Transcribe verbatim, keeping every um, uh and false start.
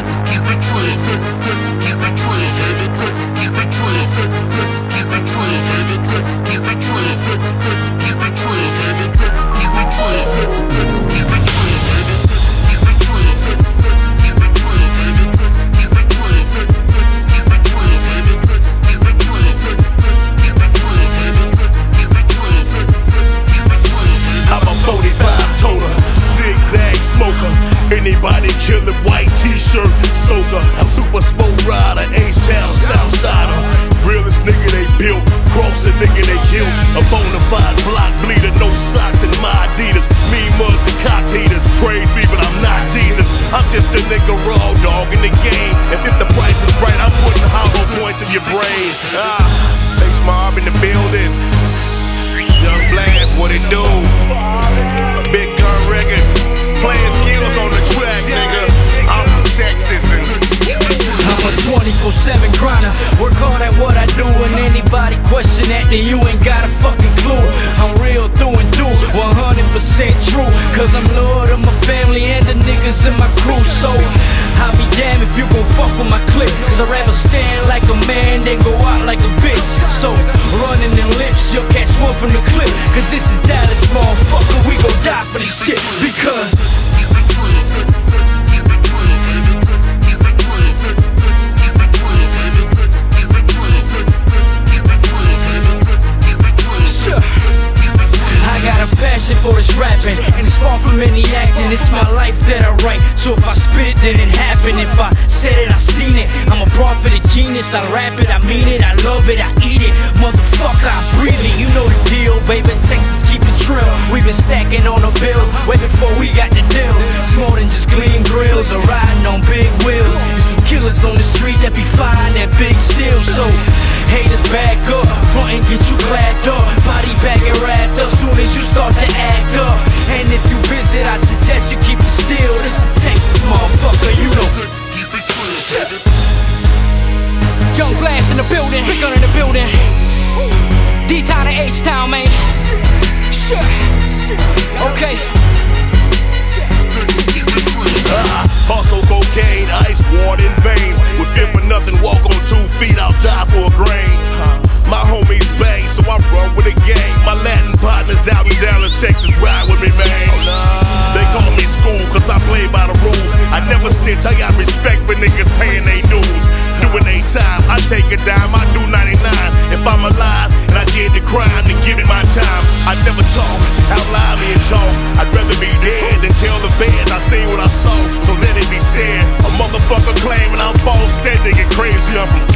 Texas, keep it trans. Texas, Texas, keep it trans. Texas, keep it trans. Texas, Texas, keep it trans. Texas, keep it trans. Texas, Texas, keep it trans. Texas, keep it trans. Texas, Texas, keep it trans. Texas, keep it trans. Texas, Texas, keep it trans. Texas, keep it trans. Texas, Texas, keep it trans. Texas, keep it trans. Texas, Texas, keep it trans. Texas, keep it trans. Texas, Texas, keep it trans. I'm a forty-five toter, zigzag smoker. Anybody killin' white t-shirt, soaker. I'm super sport rider, H-Town, Southsider. Realest nigga they built, cross a nigga they killed. A bona fide block bleeder, no socks in my Adidas. Mean mugs and cock heaters, praise me but I'm not Jesus. I'm just a nigga raw dog in the game. And if the price is right, I'm putting hollow points in your brain. Ah, thanks Mob in the building. Young Blast, what it do? Big Gun Records, playing skills on the track, nigga. I'm from Texas and I'm a twenty-four seven grinder, work hard at what I do. And anybody question that, then you ain't got a fucking clue. I'm real through and through, one hundred percent true. Cause I'm Lord of my family and the niggas in my crew. So I'll be damned if you gon' fuck with my clique. Cause I'd rather stand like a man than go out like a bitch. So running in lips, you'll catch one from the clip. Cause this is Dallas, motherfucker, we gon' die for this shit. Because for this rapping, and it's far from any acting. It's my life that I write, so if I spit it, then it happened. If I said it, I seen it. I'm a prophet, a genius. I rap it, I mean it, I love it, I eat it. Motherfucker, I breathe it. You know the deal, baby. Texas, keep it trill. We've been stacking on the bills way before we got the deal. It's more than just gleam grills or riding on big wheels. There's some killers on the street that be flying that big steel. So haters back up, front and get you clapped up. Body bag and wrapped up soon as you start to act up. And if you visit, I suggest you keep it still. This is Texas, motherfucker, you know. Shit. Young Blast in the building, Big Gun in the building. D-Town and H-Town, man. Shit. Okay. Uh, hustle, cocaine, ice, water in veins. With fear for nothing, walk on two feet, I'll die for a grain. My homies bang, so I run with the gang. My Latin partners out in Dallas, Texas, ride with me, man. They call me school, cause I play by the rules. I never snitch, I got respect for niggas paying they dues. Doing they time, I take a dime, I do ninety-nine. If I'm alive and I did the crime, then give me my time. I never talk out loud and talk. I'd rather be dead than tell the feds I seen what I saw. So let it be said, a motherfucker claiming I'm false, that nigga crazy, I'm from